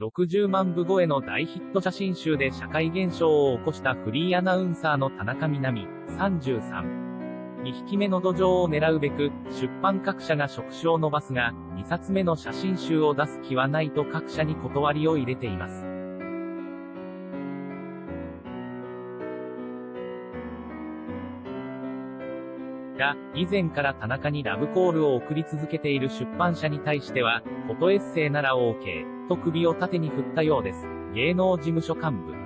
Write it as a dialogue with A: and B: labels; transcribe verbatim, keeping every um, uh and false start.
A: ろくじゅうまんぶ超えの大ヒット写真集で社会現象を起こしたフリーアナウンサーの田中みな実、さんじゅうさん。にひきめの土壌を狙うべく、出版各社が触手を伸ばすが、にさつめの写真集を出す気はないと各社に断りを入れています。が、以前から田中にラブコールを送り続けている出版社に対しては、フォトエッセイなら オーケー、と首を縦に振ったようです。芸能事務所幹部。